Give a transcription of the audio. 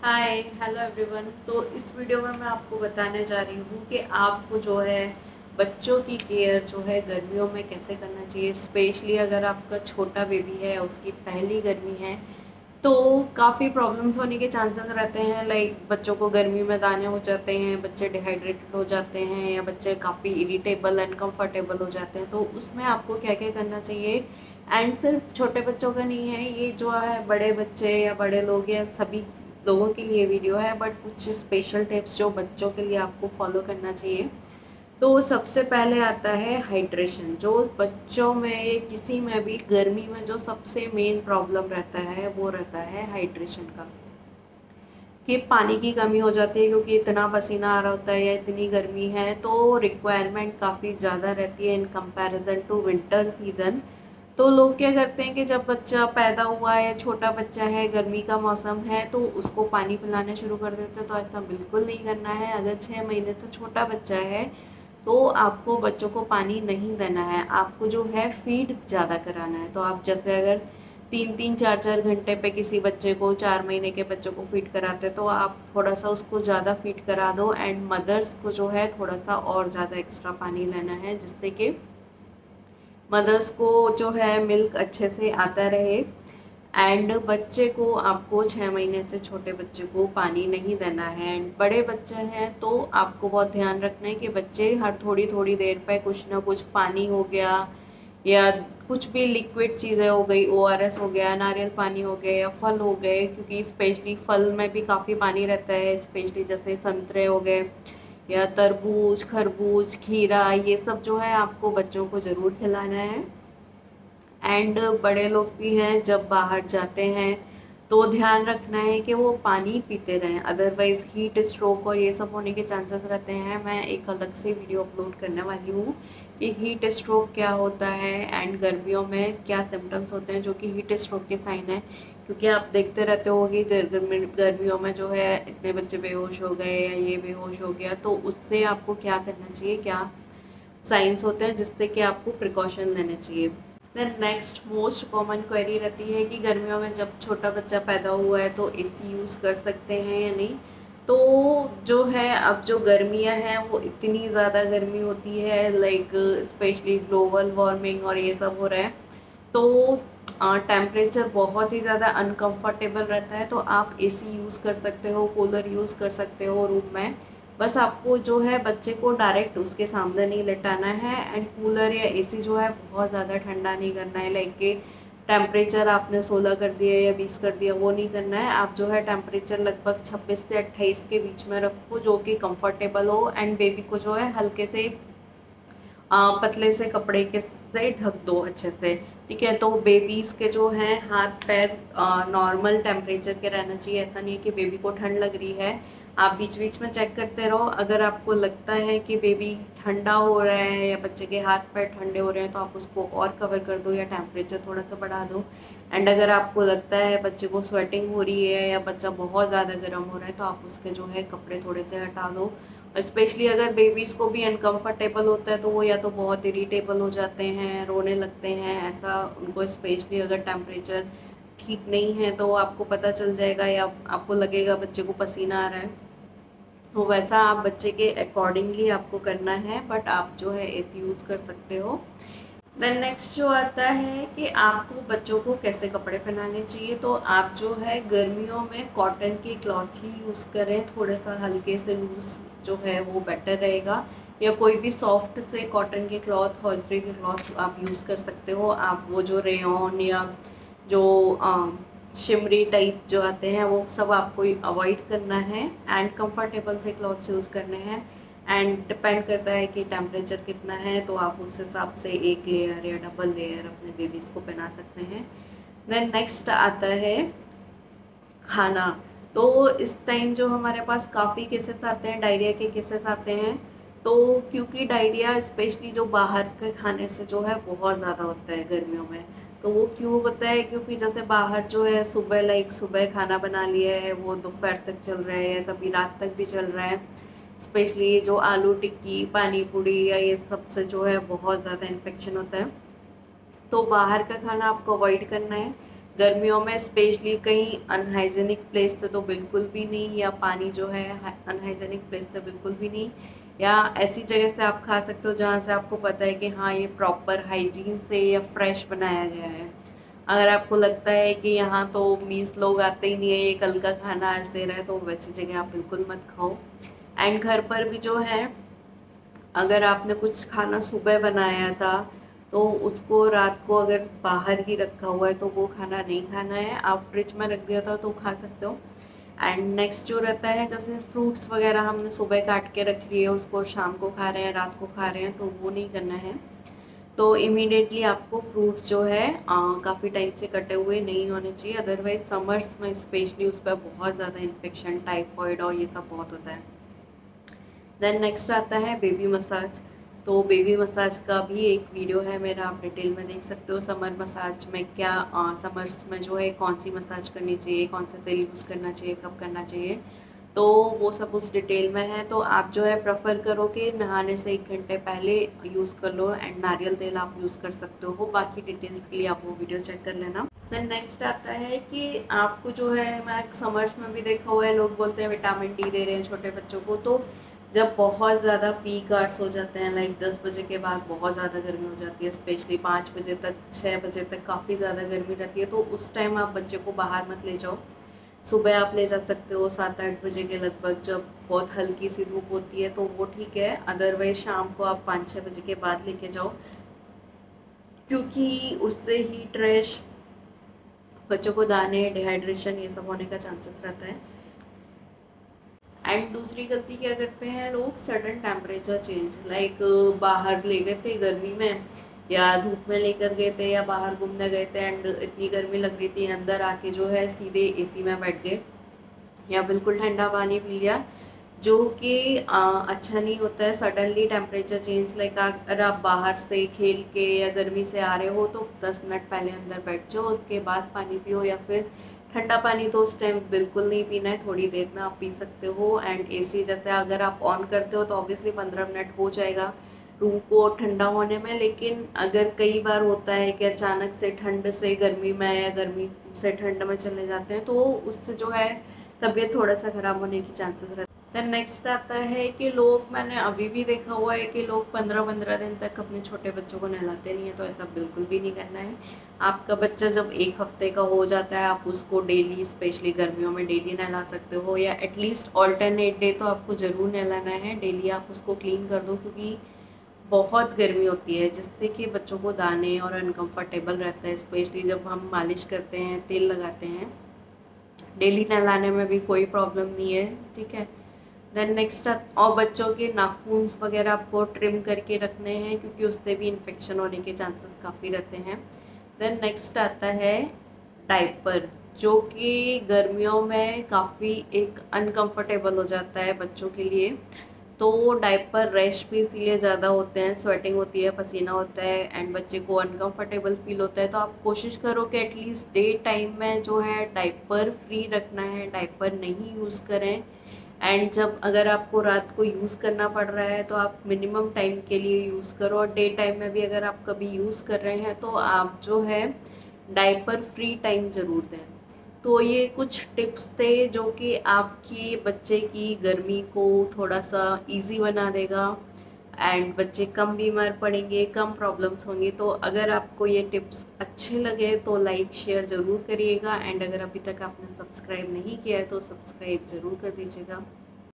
Hi hello everyone. तो इस video में मैं आपको बताने जा रही हूँ कि आपको जो है बच्चों की केयर जो है गर्मियों में कैसे करना चाहिए। स्पेशली अगर आपका छोटा बेबी है, उसकी पहली गर्मी है, तो काफ़ी प्रॉब्लम्स होने के चांसेस रहते हैं। लाइक बच्चों को गर्मी में दाने हो जाते हैं, बच्चे डिहाइड्रेटेड हो जाते हैं, या बच्चे काफ़ी इरिटेबल अनकंफर्टेबल हो जाते हैं। तो उसमें आपको क्या क्या करना चाहिए। एंड सिर्फ छोटे बच्चों का नहीं है, ये जो है बड़े बच्चे या बड़े लोग या सभी लोगों के लिए वीडियो है, बट कुछ स्पेशल टिप्स जो बच्चों के लिए आपको फॉलो करना चाहिए। तो सबसे पहले आता है हाइड्रेशन। जो बच्चों में किसी में भी गर्मी में जो सबसे मेन प्रॉब्लम रहता है वो रहता है हाइड्रेशन का, कि पानी की कमी हो जाती है, क्योंकि इतना पसीना आ रहा होता है या इतनी गर्मी है, तो रिक्वायरमेंट काफ़ी ज़्यादा रहती है in comparison to winter season. तो लोग क्या करते हैं कि जब बच्चा पैदा हुआ है, छोटा बच्चा है, गर्मी का मौसम है, तो उसको पानी पिलाना शुरू कर देते हैं। तो ऐसा बिल्कुल नहीं करना है। अगर 6 महीने से छोटा बच्चा है तो आपको बच्चों को पानी नहीं देना है, आपको जो है फीड ज़्यादा कराना है। तो आप जैसे अगर 3-3 4-4 घंटे पे किसी बच्चे को, 4 महीने के बच्चों को फीड कराते, तो आप थोड़ा सा उसको ज़्यादा फीड करा दो। एंड मदर्स को जो है थोड़ा सा और ज़्यादा एक्स्ट्रा पानी लेना है, जिससे कि मदर्स को जो है मिल्क अच्छे से आता रहे। एंड बच्चे को आपको 6 महीने से छोटे बच्चे को पानी नहीं देना है। एंड बड़े बच्चे हैं तो आपको बहुत ध्यान रखना है कि बच्चे हर थोड़ी थोड़ी देर पे कुछ ना कुछ, पानी हो गया या कुछ भी लिक्विड चीज़ें हो गई, ओआरएस हो गया, नारियल पानी हो गया, या फल हो गए, क्योंकि स्पेशली फल में भी काफ़ी पानी रहता है। स्पेशली जैसे संतरे हो गए या तरबूज, खरबूज, खीरा, ये सब जो है आपको बच्चों को ज़रूर खिलाना है। एंड बड़े लोग भी हैं, जब बाहर जाते हैं तो ध्यान रखना है कि वो पानी पीते रहें, अदरवाइज़ हीट स्ट्रोक और ये सब होने के चांसेस रहते हैं। मैं एक अलग से वीडियो अपलोड करने वाली हूँ कि हीट स्ट्रोक क्या होता है एंड गर्मियों में क्या सिम्टम्स होते हैं जो कि हीट स्ट्रोक के साइन है। क्योंकि आप देखते रहते होगे गर्मियों में जो है इतने बच्चे बेहोश हो गए या ये बेहोश हो गया, तो उससे आपको क्या करना चाहिए, क्या साइंस होते हैं जिससे कि आपको प्रिकॉशन लेने चाहिए। Then next most common query रहती है कि गर्मियों में जब छोटा बच्चा पैदा हुआ है तो एसी यूज़ कर सकते हैं या नहीं। तो जो है, अब जो गर्मियां हैं वो इतनी ज़्यादा गर्मी होती है, लाइक स्पेशली ग्लोबल वार्मिंग और ये सब हो रहा है, तो टेम्परेचर बहुत ही ज़्यादा अनकंफर्टेबल रहता है। तो आप एसी यूज़ कर सकते हो, कूलर यूज़ कर सकते हो रूम में। बस आपको जो है बच्चे को डायरेक्ट उसके सामने नहीं लेटाना है। एंड कूलर या एसी जो है बहुत ज़्यादा ठंडा नहीं करना है, लाइक के टेम्परेचर आपने 16 कर दिया या 20 कर दिया, वो नहीं करना है। आप जो है टेम्परेचर लगभग 26 से 28 के बीच में रखो, जो कि कंफर्टेबल हो। एंड बेबी को जो है हल्के से पतले से कपड़े के से ढक दो अच्छे से। ठीक है, तो बेबीज़ के जो हैं हाथ पैर नॉर्मल टेम्परेचर के रहना चाहिए। ऐसा नहीं है कि बेबी को ठंड लग रही है। आप बीच बीच में चेक करते रहो। अगर आपको लगता है कि बेबी ठंडा हो रहा है या बच्चे के हाथ पैर ठंडे हो रहे हैं, तो आप उसको और कवर कर दो या टेम्परेचर थोड़ा सा बढ़ा दो। एंड अगर आपको लगता है बच्चे को स्वेटिंग हो रही है या बच्चा बहुत ज़्यादा गर्म हो रहा है, तो आप उसके जो है कपड़े थोड़े से हटा दो। स्पेशली अगर बेबीज़ को भी अनकंफर्टेबल होता है तो वो या तो बहुत इरिटेबल हो जाते हैं, रोने लगते हैं, ऐसा उनको स्पेशली अगर टेम्परेचर ठीक नहीं है तो आपको पता चल जाएगा, या आपको लगेगा बच्चे को पसीना आ रहा है, तो वैसा आप बच्चे के अकॉर्डिंगली आपको करना है। बट आप जो है एसी यूज़ कर सकते हो। देन नेक्स्ट जो आता है कि आपको बच्चों को कैसे कपड़े पहनाने चाहिए। तो आप जो है गर्मियों में कॉटन की क्लॉथ ही यूज़ करें, थोड़े सा हल्के से लूज जो है वो बेटर रहेगा। या कोई भी सॉफ्ट से कॉटन के क्लॉथ, हॉजरी के क्लॉथ आप यूज़ कर सकते हो। आप वो जो रेयॉन या जो शिमरी टाइप जो आते हैं वो सब आपको अवॉइड करना है। एंड कंफर्टेबल से क्लॉथ्स यूज़ करने हैं। एंड डिपेंड करता है कि टेम्परेचर कितना है, तो आप उस हिसाब से एक लेयर या डबल लेयर अपने बेबीज़ को पहना सकते हैं। देन नेक्स्ट आता है खाना। तो इस टाइम जो हमारे पास काफ़ी केसेस आते हैं, डायरिया के केसेस आते हैं। तो क्योंकि डायरिया स्पेशली जो बाहर के खाने से जो है बहुत ज़्यादा होता है गर्मियों में। तो वो क्यों होता है, क्योंकि जैसे बाहर जो है सुबह, लाइक सुबह खाना बना लिया है, वो दोपहर तक चल रहा है या कभी रात तक भी चल रहा है। स्पेशली जो आलू टिक्की, पानी पूरी या ये सब से जो है बहुत ज़्यादा इन्फेक्शन होता है। तो बाहर का खाना आपको अवॉइड करना है। गर्मियों में स्पेशली कहीं अनहाइजेनिक प्लेस से तो बिल्कुल भी नहीं, या पानी जो है अनहाइजेनिक प्लेस से बिल्कुल भी नहीं, या ऐसी जगह से आप खा सकते हो जहाँ से आपको पता है कि हाँ ये प्रॉपर हाइजीन से या फ्रेश बनाया गया है। अगर आपको लगता है कि यहाँ तो 20 लोग आते ही नहीं है, ये कल का खाना आज दे रहा है, तो वैसी जगह आप बिल्कुल मत खाओ। एंड घर पर भी जो है, अगर आपने कुछ खाना सुबह बनाया था तो उसको रात को अगर बाहर ही रखा हुआ है तो वो खाना नहीं खाना है, आप फ्रिज में रख दिया था तो खा सकते हो। एंड नेक्स्ट जो रहता है, जैसे फ्रूट्स वगैरह हमने सुबह काट के रख लिए, उसको शाम को खा रहे हैं, रात को खा रहे हैं, तो वो नहीं करना है। तो इमीडिएटली आपको फ्रूट्स जो है काफ़ी टाइम से कटे हुए नहीं होने चाहिए, अदरवाइज समर्स में स्पेशली उस पर बहुत ज़्यादा इन्फेक्शन, टाइफॉइड और ये सब बहुत होता है। देन नेक्स्ट आता है बेबी मसाज। तो बेबी मसाज का भी एक वीडियो है मेरा, आप डिटेल में देख सकते हो। समर मसाज में क्या, समर्स में जो है कौन सी मसाज करनी चाहिए, कौन सा तेल यूज़ करना चाहिए, कब करना चाहिए, तो वो सब उस डिटेल में है। तो आप जो है प्रेफर करो कि नहाने से 1 घंटे पहले यूज़ कर लो, एंड नारियल तेल आप यूज़ कर सकते हो। बाकी डिटेल्स के लिए आप वो वीडियो चेक कर लेना। देन नेक्स्ट आता है कि आपको जो है, मैं समर्स में भी देखा हुआ है, लोग बोलते हैं विटामिन डी दे रहे हैं छोटे बच्चों को। तो जब बहुत ज़्यादा पीक आवर्स हो जाते हैं, लाइक 10 बजे के बाद बहुत ज़्यादा गर्मी हो जाती है, स्पेशली 5 बजे तक, 6 बजे तक काफ़ी ज़्यादा गर्मी रहती है, तो उस टाइम आप बच्चे को बाहर मत ले जाओ। सुबह आप ले जा सकते हो 7-8 बजे के लगभग, जब बहुत हल्की सी धूप होती है, तो वो ठीक है। अदरवाइज शाम को आप 5-6 बजे के बाद लेके जाओ, क्योंकि उससे हीट रैश, बच्चों को दाने, डिहाइड्रेशन, ये सब होने का चांसेस रहता है। एंड दूसरी गलती क्या करते हैं लोग, सडन टेम्परेचर चेंज, लाइक बाहर ले गए थे गर्मी में, या धूप में लेकर गए थे, या बाहर घूमने गए थे, एंड इतनी गर्मी लग रही थी, अंदर आके जो है सीधे एसी में बैठ गए, या बिल्कुल ठंडा पानी पी लिया, जो कि अच्छा नहीं होता है। सडनली टेम्परेचर चेंज, लाइक अगर आप बाहर से खेल के या गर्मी से आ रहे हो तो 10 मिनट पहले अंदर बैठ जाओ, उसके बाद पानी पियो, या फिर ठंडा पानी तो उस टाइम बिल्कुल नहीं पीना है, थोड़ी देर में आप पी सकते हो। एंड एसी जैसे अगर आप ऑन करते हो तो ऑब्वियसली 15 मिनट हो जाएगा रूम को ठंडा होने में, लेकिन अगर कई बार होता है कि अचानक से ठंड से गर्मी में, या गर्मी से ठंड में चले जाते हैं, तो उससे जो है तबीयत थोड़ा सा ख़राब होने की चांसेस रहते हैं। देन नेक्स्ट आता है कि लोग, मैंने अभी भी देखा हुआ है कि लोग 15-15 दिन तक अपने छोटे बच्चों को नहलाते नहीं है, तो ऐसा बिल्कुल भी नहीं करना है। आपका बच्चा जब 1 हफ्ते का हो जाता है, आप उसको डेली, स्पेशली गर्मियों में डेली नहला सकते हो, या एटलीस्ट ऑल्टरनेट डे तो आपको ज़रूर नहलाना है। डेली आप उसको क्लीन कर दो, क्योंकि बहुत गर्मी होती है, जिससे कि बच्चों को दाने और अनकम्फर्टेबल रहता है, स्पेशली जब हम मालिश करते हैं, तेल लगाते हैं। डेली नहलाने में भी कोई प्रॉब्लम नहीं है, ठीक है। देन नेक्स्ट, और बच्चों के नाखून्स वगैरह आपको ट्रिम करके रखने हैं, क्योंकि उससे भी इन्फेक्शन होने के चांसेस काफ़ी रहते हैं। देन नेक्स्ट आता है डायपर, जो कि गर्मियों में काफ़ी एक अनकंफर्टेबल हो जाता है बच्चों के लिए। तो डायपर रैश भी इसीलिए ज़्यादा होते हैं, स्वेटिंग होती है, पसीना होता है, एंड बच्चे को अनकंफर्टेबल फील होता है। तो आप कोशिश करो कि एटलीस्ट डे टाइम में जो है डायपर फ्री रखना है, डायपर नहीं यूज़ करें। एंड जब अगर आपको रात को यूज़ करना पड़ रहा है तो आप मिनिमम टाइम के लिए यूज़ करो, और डे टाइम में भी अगर आप कभी यूज़ कर रहे हैं तो आप जो है डायपर फ्री टाइम ज़रूर दें। तो ये कुछ टिप्स थे जो कि आपकी बच्चे की गर्मी को थोड़ा सा इजी बना देगा, एंड बच्चे कम बीमार पड़ेंगे, कम प्रॉब्लम्स होंगी। तो अगर आपको ये टिप्स अच्छे लगे तो लाइक शेयर ज़रूर करिएगा, एंड अगर अभी तक आपने सब्सक्राइब नहीं किया है तो सब्सक्राइब ज़रूर कर दीजिएगा।